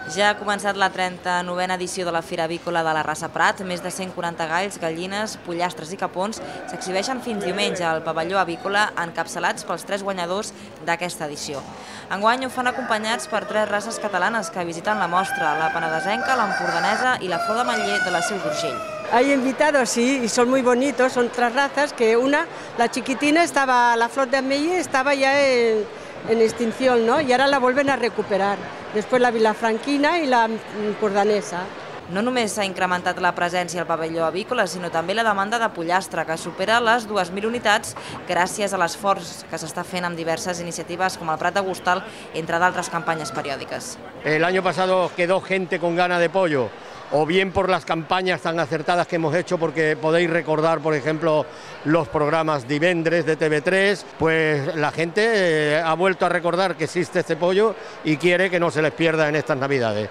Ja ha començat la 39a edició de la Fira Avícola de la Rasa Prat. Més de 140 galls, gallines, pollastres i capons s'exhibeixen fins diumenge al pavelló avícola, encapçalats pels 3 guanyadors d'aquesta edició. Enguany ho fan acompanyats per 3 races catalanes que visiten la mostra, la penedesenca, l'empordanesa i la flor de Manller de la Seu d'Urgell. Hay invitados, sí, y son muy bonitos, son 3 razas, que la chiquitina la flor de Manller estaba ya en extinción, ¿no? Y ahora la vuelven a recuperar. Después la vilafranquina i la empordanesa. No només s'ha incrementat la presència al pavelló avícola, sinó també la demanda de pollastre, que supera les 2.000 unitats gràcies a l'esforç que s'està fent amb diverses iniciatives com el Prat de Gustal, entre d'altres campanyes periòdiques. El año pasado quedó gente con ganas de pollo, o bien por las campañas tan acertadas que hemos hecho, porque podéis recordar, por ejemplo, los programas Divendres de TV3, pues la gente ha vuelto a recordar que existe este pollo y quiere que no se les pierda en estas Navidades.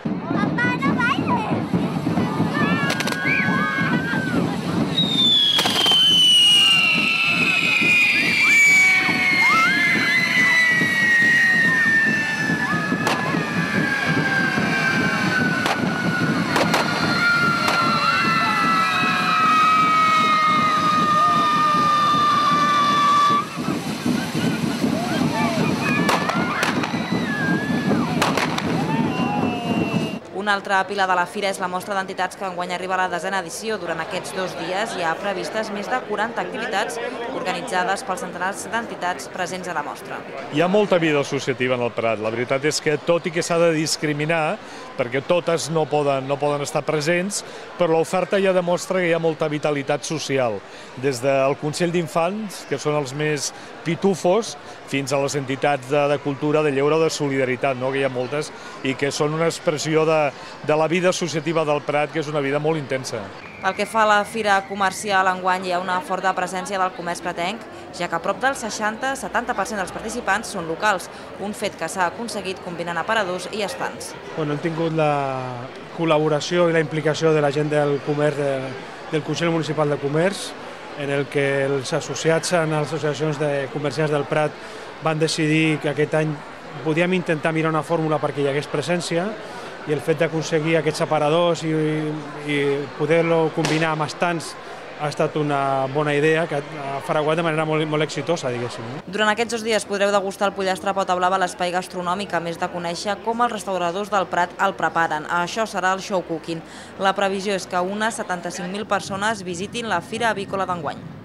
Una altra pila de la fira és la mostra d'entitats que enguany arriba a la 10a edició. Durant aquests 2 dies hi ha previstes més de 40 activitats organitzades pels centenars d'entitats presents a la mostra. Hi ha molta vida associativa en el Prat. La veritat és que, tot i que s'ha de discriminar, perquè totes no poden estar presents, però l'oferta ja demostra que hi ha molta vitalitat social. Des del Consell d'Infants, que són els més pitufos, fins a les entitats de cultura, de lleure o de solidaritat, que hi ha moltes, i que són una expressió de la vida associativa del Prat, que és una vida molt intensa. Pel que fa a la fira comercial, enguany hi ha una forta presència del comerç pratenc, ja que prop del 60-70% dels participants són locals, un fet que s'ha aconseguit combinant aparadors i estants. Hem tingut la col·laboració i la implicació de la gent del comerç, del Consell Municipal de Comerç, en el que els associats en les associacions de comerciants del Prat van decidir que aquest any podíem intentar mirar una fórmula perquè hi hagués presència, i el fet d'aconseguir aquests aparadors i poder-lo combinar amb estants ha estat una bona idea que ha fraguat de manera molt exitosa, diguéssim. Durant aquests 2 dies podreu degustar el pollastre a pota blava a l'espai gastronòmic, a més de conèixer com els restauradors del Prat el preparen. Això serà el show cooking. La previsió és que unes 75.000 persones visitin la Fira Avícola d'enguany.